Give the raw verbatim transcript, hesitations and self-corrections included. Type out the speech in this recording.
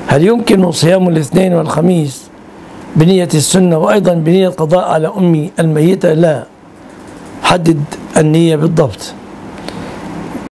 هل يمكن صيام الاثنين والخميس بنية السنة وأيضا بنية القضاء على أمي الميتة؟ لا، حدد النية بالضبط.